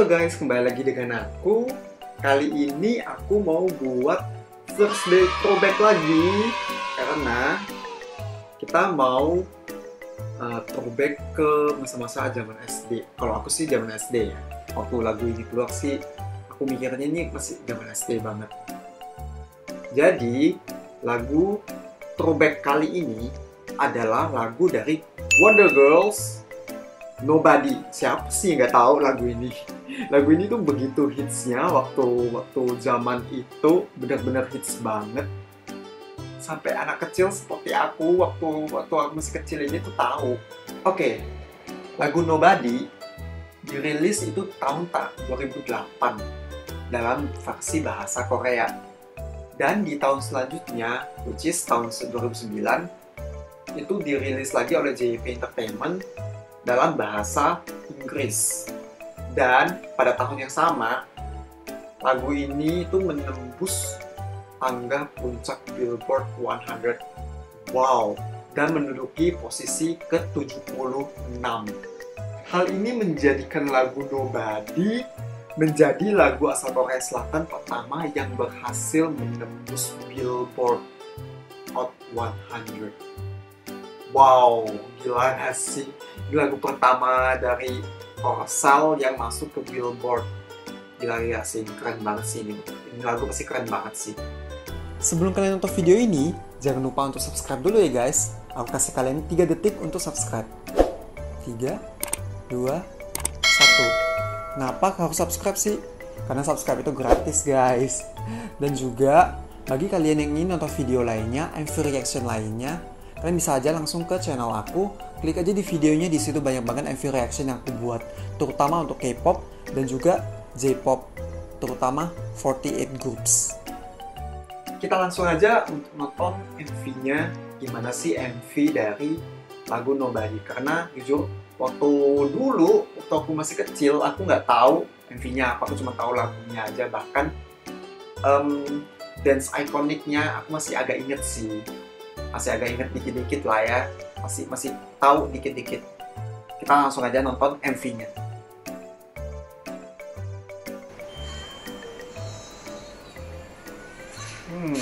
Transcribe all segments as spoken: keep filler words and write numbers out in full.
Halo guys, kembali lagi dengan aku. Kali ini aku mau buat first day throwback lagi karena kita mau uh, throwback ke masa-masa zaman S D. Kalau aku sih zaman S D ya. Waktu lagu ini keluar sih, aku mikirnya ini masih zaman S D banget. Jadi lagu throwback kali ini adalah lagu dari Wonder Girls, Nobody. Siapa sih nggak tahu lagu ini? Lagu ini tuh begitu hitsnya waktu waktu zaman itu, benar-benar hits banget. Sampai anak kecil seperti aku waktu waktu aku masih kecil ini tuh tahu. Oke, lagu Nobody dirilis itu tahun dua ribu delapan dalam versi bahasa Korea. Dan di tahun selanjutnya, which is tahun dua ribu sembilan, itu dirilis lagi oleh J Y P Entertainment dalam bahasa Inggris. Dan pada tahun yang sama, lagu ini itu menembus tangga puncak Billboard seratus. Wow, dan menduduki posisi ke tujuh puluh enam. Hal ini menjadikan lagu Nobody menjadi lagu asal Korea Selatan pertama yang berhasil menembus Billboard Hot seratus. Wow, gila gak sih? Ini lagu pertama dari Korsal yang masuk ke Billboard. Gila gak sih? Keren banget sih ini. Ini lagu pasti keren banget sih. Sebelum kalian nonton video ini, jangan lupa untuk subscribe dulu ya guys. Aku kasih kalian tiga detik untuk subscribe. tiga, dua, satu. Kenapa harus subscribe sih? Karena subscribe itu gratis guys. Dan juga, bagi kalian yang ingin nonton video lainnya, M V reaction lainnya, kalian bisa aja langsung ke channel aku, klik aja di videonya, di situ banyak banget M V reaction yang aku buat, terutama untuk K-pop dan juga J-pop, terutama empat delapan groups. Kita langsung aja untuk nonton M V-nya, gimana sih M V dari lagu Nobody. Karena jujur, waktu dulu, waktu aku masih kecil, aku nggak tahu M V-nya apa, aku cuma tahu lagunya aja. Bahkan um, dance ikoniknya aku masih agak inget sih. Masih agak inget dikit-dikit lah ya, masih masih tahu dikit-dikit. Kita langsung aja nonton M V-nya. Hmm,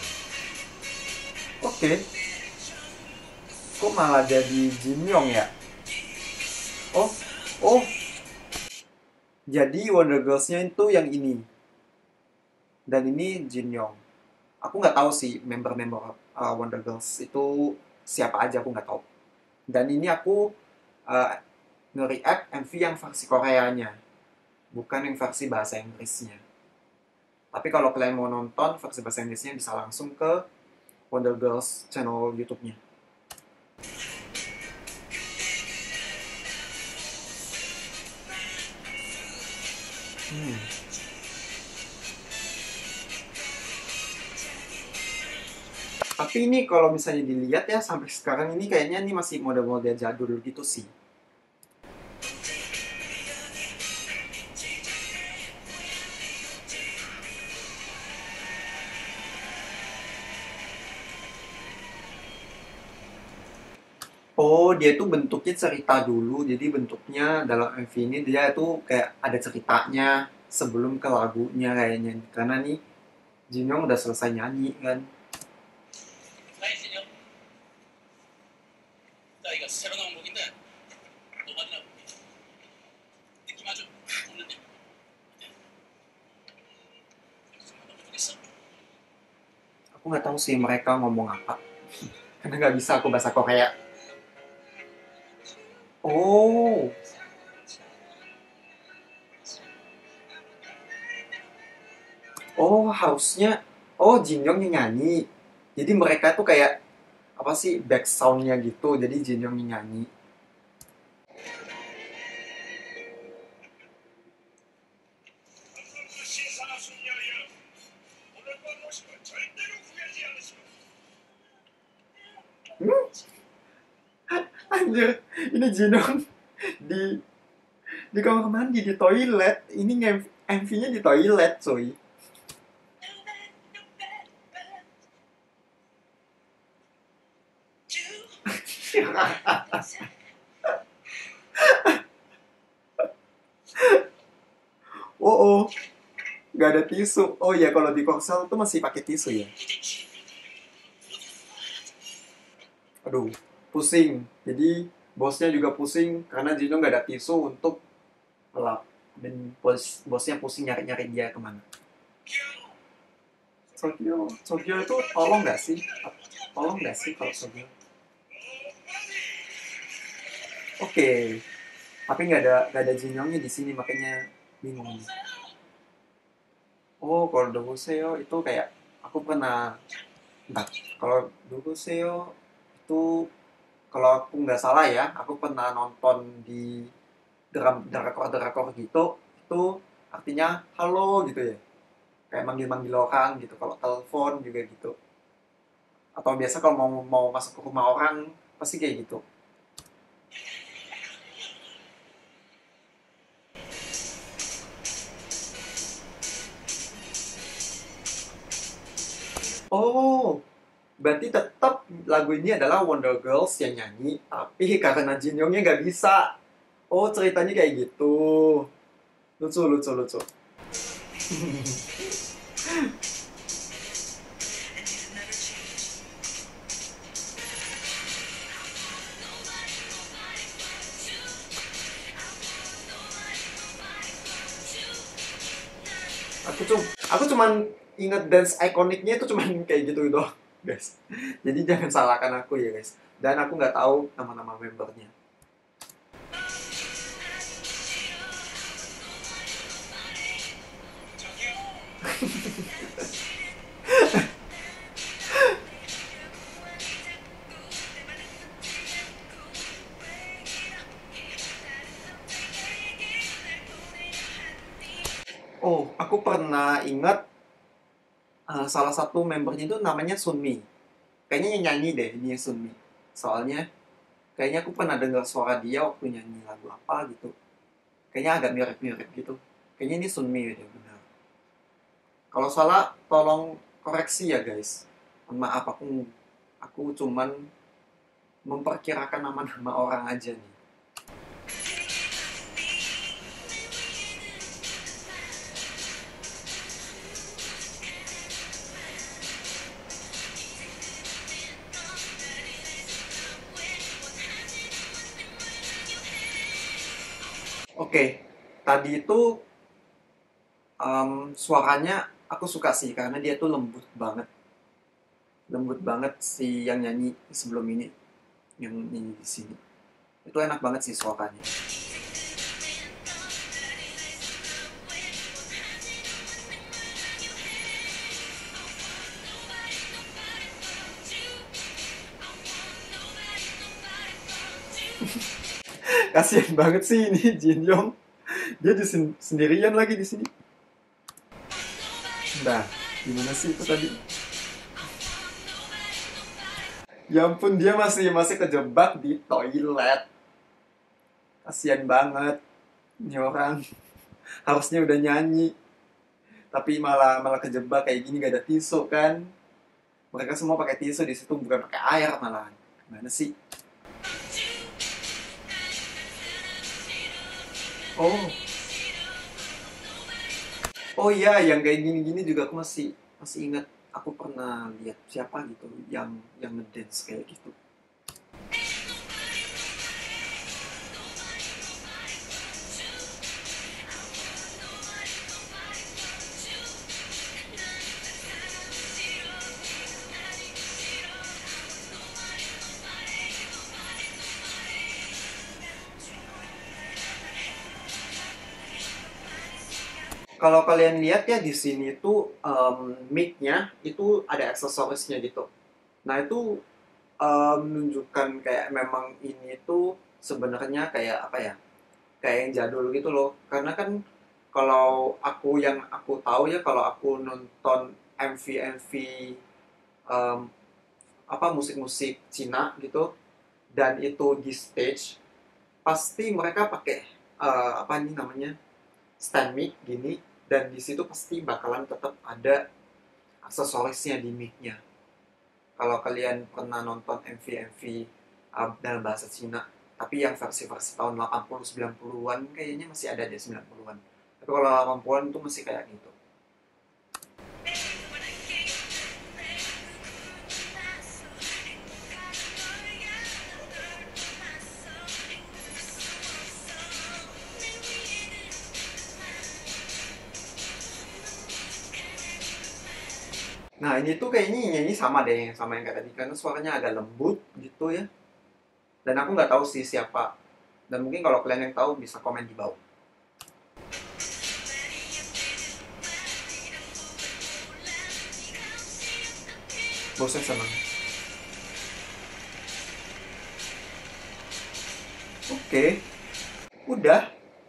oke. Okay. Kok malah jadi Jin Young ya? Oh, oh. Jadi Wonder Girls-nya itu yang ini. Dan ini Jin Young. Aku nggak tahu sih member-member uh, Wonder Girls itu siapa aja, aku nggak tahu. Dan ini aku uh, nge-react M V yang versi Koreanya, bukan yang versi bahasa Inggrisnya. Tapi kalau kalian mau nonton versi bahasa Inggrisnya, bisa langsung ke Wonder Girls channel YouTube-nya. Hmm. Tapi ini kalau misalnya dilihat ya, sampai sekarang ini kayaknya ini masih model-model jadul gitu sih. Oh, dia tuh bentuknya cerita dulu. Jadi bentuknya dalam M V ini dia tuh kayak ada ceritanya sebelum ke lagunya kayaknya. Karena nih Jin Young udah selesai nyanyi kan. Aku nggak tahu sih mereka ngomong apa. Karena nggak bisa aku bahasa Korea. Oh. Oh, harusnya oh Jin Young yang nyanyi. Jadi mereka tuh kayak apa sih back sound-nya gitu. Jadi Jin Young yang nyanyi. Hmm? Anjir, ini Jin Young di di kamar mandi, di toilet. Ini M V-nya di toilet, coy. Oh, oh, nggak ada tisu. Oh ya, kalau di Korsel tuh masih pakai tisu ya. Aduh, pusing. Jadi bosnya juga pusing karena Jino nggak ada tisu untuk melap. Dan bos bosnya pusing nyari-nyari dia kemana. Sogyo, Sogyo itu tolong nggak sih? Tolong nggak sih kalau Sogyo? Oke, tapi nggak ada nggak ada Jinyongnya di sini makanya bingung. Oh, kalau Dogoseo itu kayak aku pernah, entar, kalau Dogoseo itu kalau aku nggak salah ya, aku pernah nonton di dram drakor drakor gitu, itu artinya halo gitu ya, kayak manggil-manggil orang gitu. Kalau telepon juga gitu. Atau biasa kalau mau mau masuk ke rumah orang pasti kayak gitu. Oh, berarti tetap lagu ini adalah Wonder Girls yang nyanyi, tapi karena Jin Youngnya nggak bisa. Oh, ceritanya kayak gitu. Lucu, lucu, lucu. Aku cum, aku cuman inget dance ikoniknya itu cuman kayak gitu doang, guys. Jadi jangan salahkan aku ya, guys. Dan aku nggak tahu nama-nama membernya. Oh, aku pernah ingat uh, salah satu membernya itu namanya Sunmi. Kayaknya yang nyanyi deh, dia Sunmi. Soalnya kayaknya aku pernah dengar suara dia waktu nyanyi lagu apa gitu. Kayaknya agak mirip-mirip gitu. Kayaknya ini Sunmi ya, benar. Kalau salah, tolong koreksi ya guys. Maaf, aku aku cuman memperkirakan nama-nama orang aja nih. Oke, tadi itu um, suaranya aku suka sih karena dia tuh lembut banget. Lembut banget si yang nyanyi sebelum ini, yang nyanyi di sini. Itu enak banget sih suaranya. Kasian banget sih ini Jin Yong. Dia di sen- sendirian lagi di sini. Nah, gimana sih itu tadi? Ya ampun, dia masih masih kejebak di toilet. Kasian banget. Ini orang harusnya udah nyanyi, tapi malah malah kejebak kayak gini, gak ada tisu kan? Mereka semua pakai tisu di situ, bukan pakai air malah. Gimana sih? Oh, oh iya, yang kayak gini-gini juga aku masih masih ingat. Aku pernah lihat siapa gitu yang yang ngedance kayak gitu. Kalau kalian lihat ya di sini tuh um, mic-nya itu ada aksesorisnya gitu. Nah itu um, menunjukkan kayak memang ini tuh sebenarnya kayak apa ya? Kayak yang jadul gitu loh. Karena kan kalau aku yang aku tahu ya kalau aku nonton M V M V um, apa musik-musik Cina gitu dan itu di stage pasti mereka pakai uh, apa ini namanya stand mic gini dan di situ pasti bakalan tetap ada aksesorisnya di mic-nya. Kalau kalian pernah nonton M V M V uh, dalam bahasa Cina, tapi yang versi-versi tahun delapan puluh sembilan puluhan kayaknya masih ada di sembilan puluhan. Tapi kalau delapan puluhan itu masih kayak gitu. Nah ini tuh kayaknya nyanyi sama deh, sama yang kayak tadi, karena suaranya agak lembut gitu ya. Dan aku nggak tahu sih siapa. Dan mungkin kalau kalian yang tahu bisa komen di bawah. Bosan sama. Oke, udah.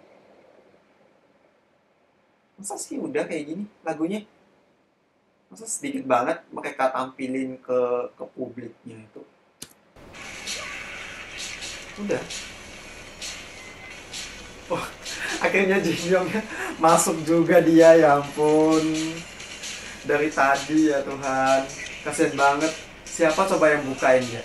Masa sih udah kayak gini lagunya? Masa sedikit banget mereka tampilin ke ke publiknya itu? Udah. Oh, akhirnya Jinyoungnya masuk juga dia, ya ampun. Dari tadi ya Tuhan, kasian banget. Siapa coba yang bukain ya?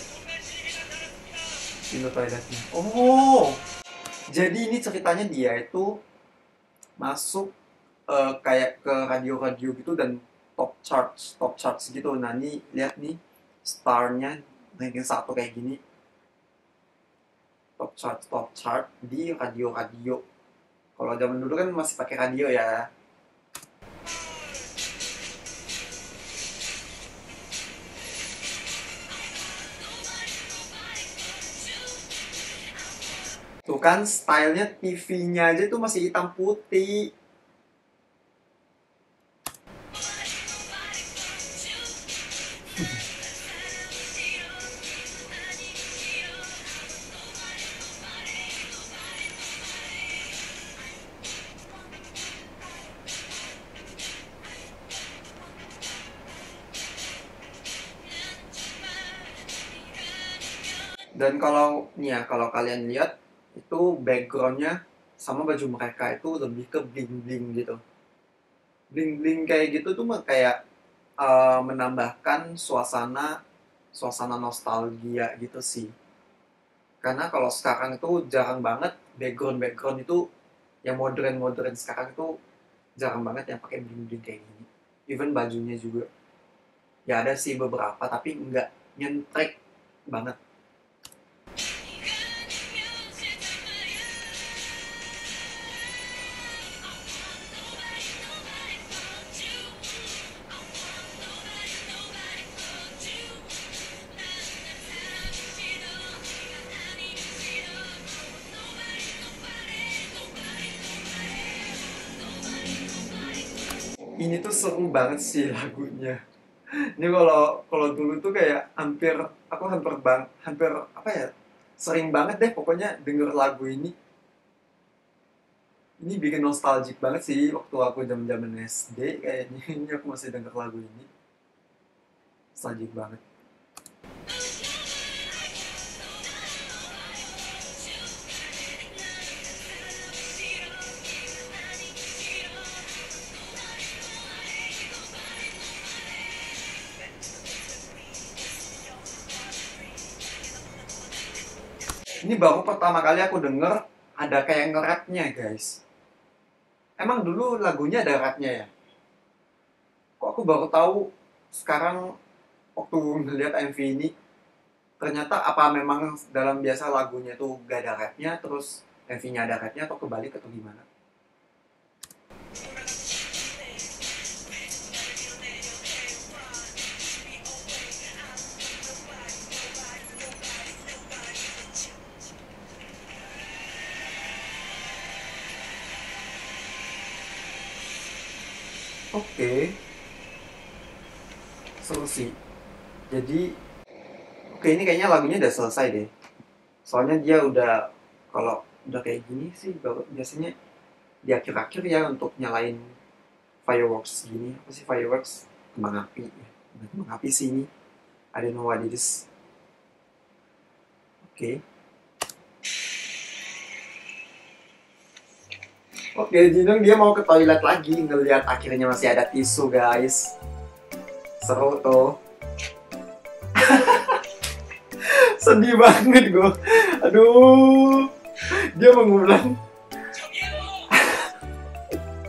Pintu toiletnya. Oh, jadi ini ceritanya dia itu masuk eh, kayak ke radio-radio gitu dan top charts, top charts gitu. Nah ini lihat nih, starnya ranking satu kayak gini. Top chart, top chart di radio-radio. Kalau zaman dulu kan masih pakai radio ya. Tuh kan stylenya T V-nya aja tuh masih hitam putih. Dan kalau nih ya, kalau kalian lihat itu backgroundnya sama baju mereka itu lebih ke bling bling gitu. Bling bling kayak gitu tuh mah kayak uh, menambahkan suasana suasana nostalgia gitu sih. Karena kalau sekarang itu jarang banget background background itu yang modern modern sekarang itu jarang banget yang pakai bling bling kayak gini. Even bajunya juga ya ada sih beberapa tapi nggak nyentrek banget. Ini tuh seru banget sih lagunya. Ini kalau kalau dulu tuh kayak hampir aku hampir bang hampir apa ya, sering banget deh pokoknya denger lagu ini. Ini bikin nostalgic banget sih waktu aku zaman-zaman S D kayaknya. Ini aku masih denger lagu ini. Nostalgic banget. Ini baru pertama kali aku denger ada kayak nge-rapnya guys. Emang dulu lagunya ada rapnya ya? Kok aku baru tahu sekarang waktu ngeliat M V ini. Ternyata apa memang dalam biasa lagunya tuh gak ada rapnya, terus M V-nya ada rapnya, atau kebalik atau gimana? Oke, seru sih. Jadi, oke ini kayaknya lagunya udah selesai deh. Soalnya dia udah, kalau udah kayak gini sih, biasanya di akhir-akhir ya untuk nyalain fireworks gini. Apa sih fireworks? Kembang api. Kembang api sih ini. I don't know what it is. Oke. Oke, Jinung dia mau ke toilet lagi, ngelihat akhirnya masih ada tisu guys. Seru tuh. Sedih banget gue. Aduh. Dia mengulang.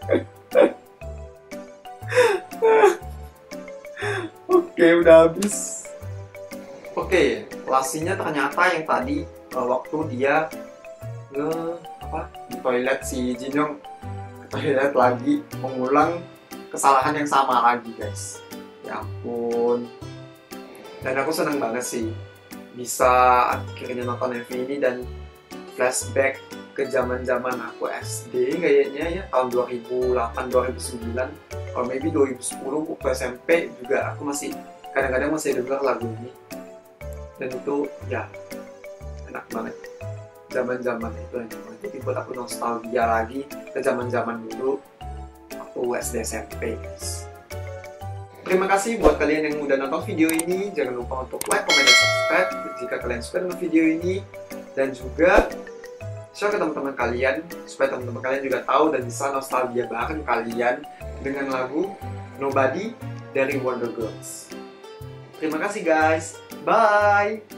Oke, udah habis. Oke, lasinya ternyata yang tadi uh, waktu dia nge apa di toilet, si Jin Young ke toilet lagi, mengulang kesalahan yang sama lagi, guys. Ya ampun. Dan aku seneng banget sih bisa akhirnya nonton M V ini dan flashback ke zaman-zaman aku S D kayaknya ya, tahun dua ribu delapan dua ribu sembilan, or maybe dua ribu sepuluh waktu S M P juga aku masih kadang-kadang masih dengar lagu ini. Dan itu ya enak banget, zaman-zaman itu enak banget. Jadi buat aku nostalgia lagi ke zaman-zaman dulu waktu S D S M P, guys. Terima kasih buat kalian yang udah nonton video ini. Jangan lupa untuk like, comment, dan subscribe jika kalian suka dengan video ini. Dan juga share ke teman-teman kalian, supaya teman-teman kalian juga tahu dan bisa nostalgia bareng kalian dengan lagu Nobody dari Wonder Girls. Terima kasih guys. Bye!